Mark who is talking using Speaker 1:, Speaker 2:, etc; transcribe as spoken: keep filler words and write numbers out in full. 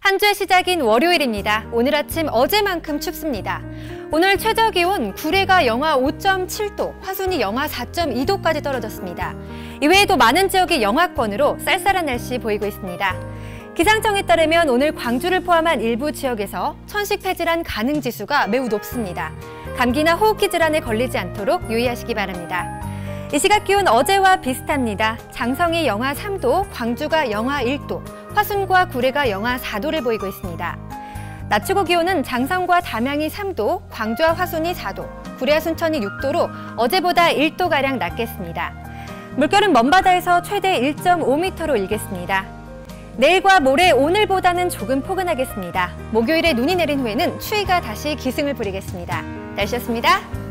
Speaker 1: 한 주의 시작인 월요일입니다. 오늘 아침 어제만큼 춥습니다. 오늘 최저기온 구례가 영하 오 점 칠 도, 화순이 영하 사 점 이 도까지 떨어졌습니다. 이외에도 많은 지역이 영하권으로 쌀쌀한 날씨 보이고 있습니다. 기상청에 따르면 오늘 광주를 포함한 일부 지역에서 천식폐질환 가능지수가 매우 높습니다. 감기나 호흡기 질환에 걸리지 않도록 유의하시기 바랍니다. 이 시각 기온 어제와 비슷합니다. 장성이 영하 삼 도, 광주가 영하 일 도, 화순과 구례가 영하 사 도를 보이고 있습니다. 낮 최고 기온은 장성과 담양이 삼 도, 광주와 화순이 사 도, 구례와 순천이 육 도로 어제보다 일 도가량 낮겠습니다. 물결은 먼바다에서 최대 일 점 오 미터로 일겠습니다. 내일과 모레 오늘보다는 조금 포근하겠습니다. 목요일에 눈이 내린 후에는 추위가 다시 기승을 부리겠습니다. 날씨였습니다.